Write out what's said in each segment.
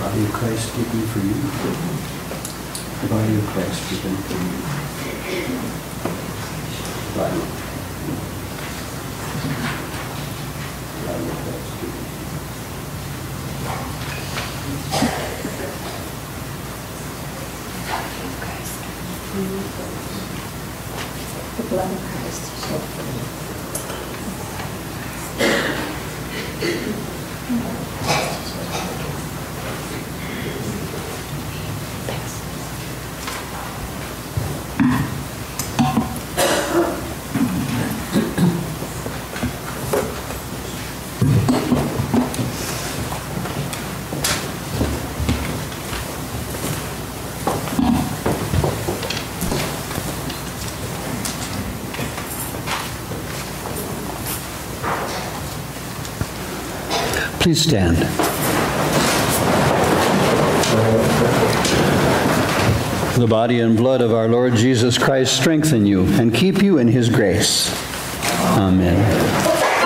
body of Christ given for you. The body of Christ given for you. Body of Christ given. The blood of Christ shed for you. Please stand. The body and blood of our Lord Jesus Christ strengthen you and keep you in his grace. Amen.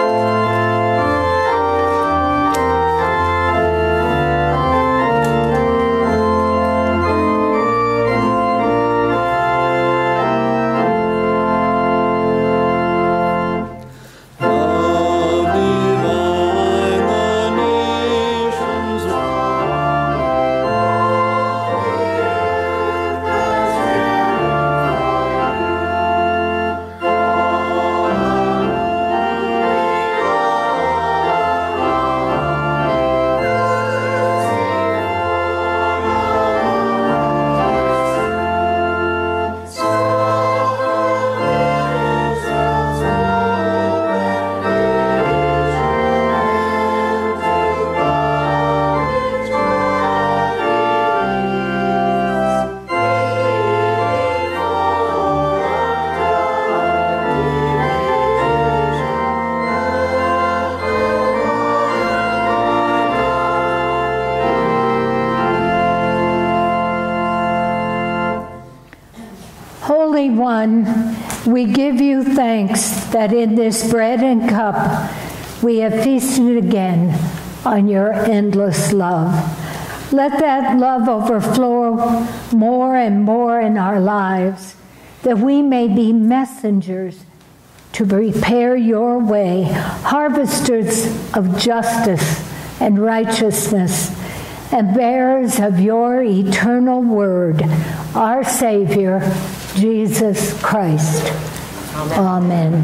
Holy One, we give you thanks that in this bread and cup we have feasted again on your endless love. Let that love overflow more and more in our lives, that we may be messengers to prepare your way, harvesters of justice and righteousness, and bearers of your eternal word, our Savior, Jesus Christ. Amen.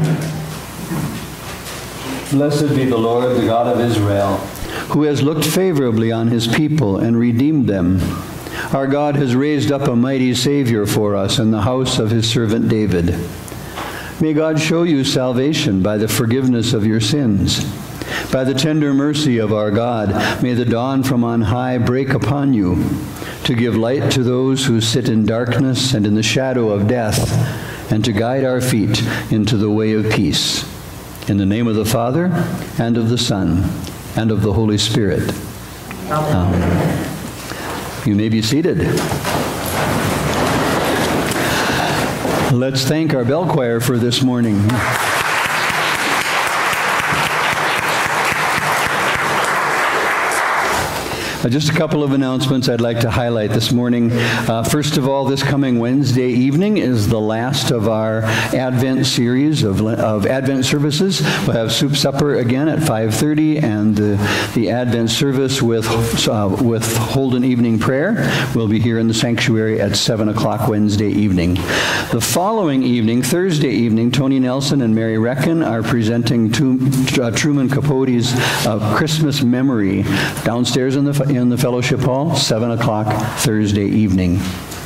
Blessed be the Lord, the God of Israel, who has looked favorably on his people and redeemed them. Our God has raised up a mighty Savior for us in the house of his servant David. May God show you salvation by the forgiveness of your sins. By the tender mercy of our God, may the dawn from on high break upon you, to give light to those who sit in darkness and in the shadow of death, and to guide our feet into the way of peace. In the name of the Father, and of the Son, and of the Holy Spirit. Amen. You may be seated. Let's thank our bell choir for this morning. Just a couple of announcements I'd like to highlight this morning. First of all, this coming Wednesday evening is the last of our Advent series of Advent services. We'll have soup supper again at 5:30, and the Advent service with Holden evening prayer will be here in the sanctuary at 7 o'clock Wednesday evening. The following evening, Thursday evening, Tony Nelson and Mary Reckon are presenting Truman Capote's Christmas Memory downstairs in the fellowship hall, 7 o'clock Thursday evening.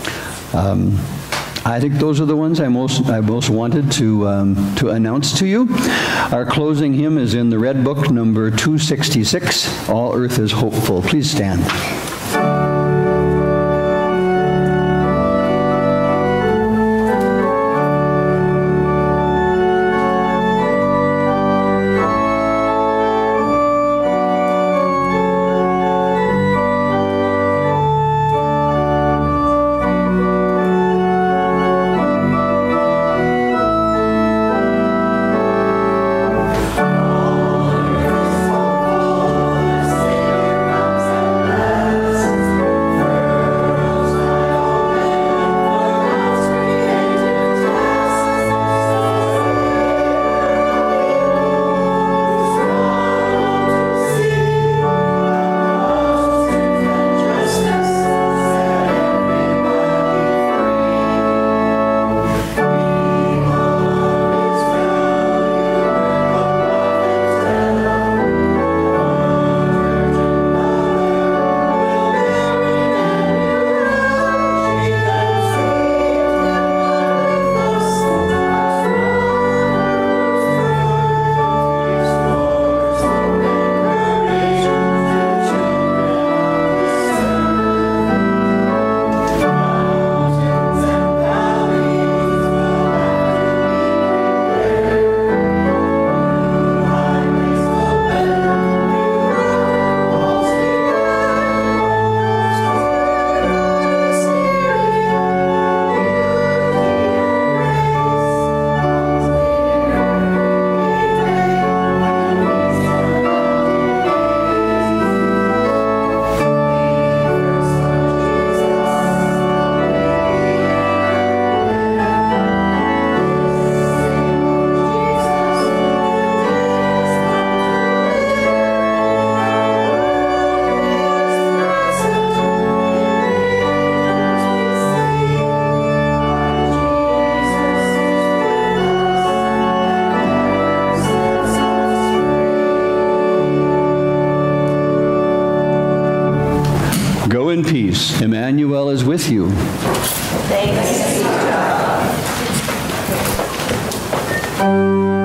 I think those are the ones I most wanted to announce to you. Our closing hymn is in the Red Book, number 266, All Earth is Hopeful. Please stand. peace. Emmanuel is with you. Thanks be to God.